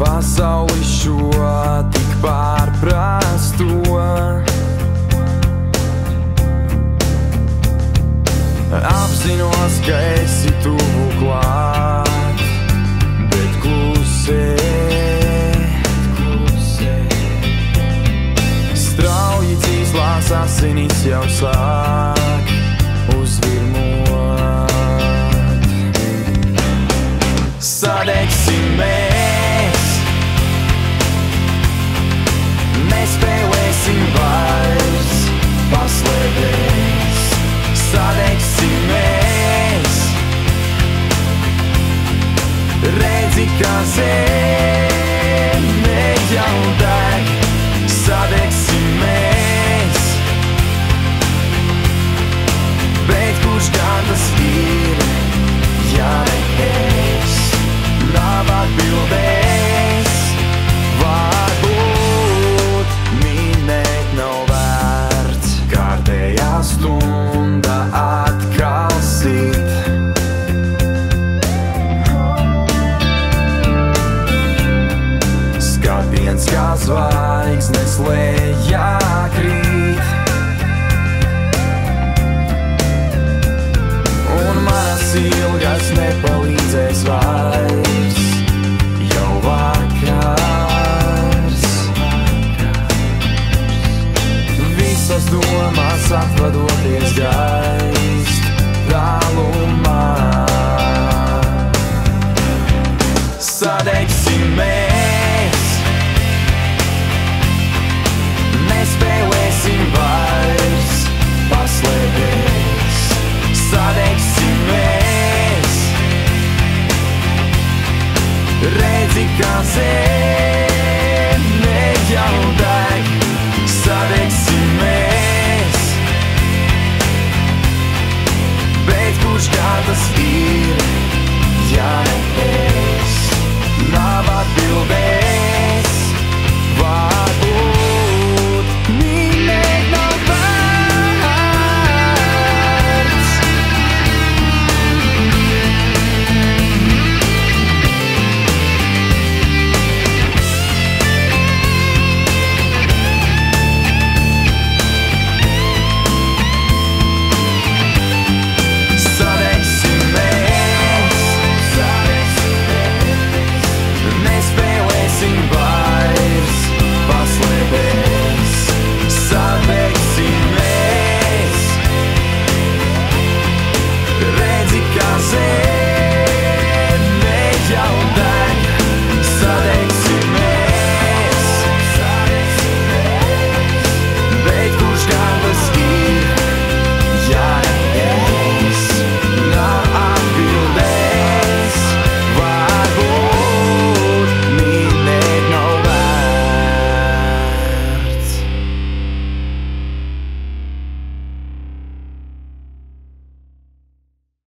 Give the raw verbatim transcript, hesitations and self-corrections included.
pasauli šo tik pārprasto. Apzinos, ka esi tuvu klāt, bet klusē, klusē. Strauji cīslās asinis jau sāk uzvirmot. Sadegsim mēs, nespēlēsim vairs paslēpties. Sadegsim mēs, redzi, kā zeme jau deg. Sadegsim mēs, bet kurš gan tas ir, ja ne es? Nav atbildēs, varbūt minēt nav vērts. Kārtējā stunda atkal sit. Skatiens kā zvaigznes lejā krīt, un manas ilgas nepalīdzēs vairs. Jau vakars, visas domas atvadoties gaist tālumā. Sadegsim mēs, nespēlēsim vairs paslēpties. Sadegsim mēs, redzi, kā zeme jau deg. Sadegsim mēs, bet kurš kā tas ir?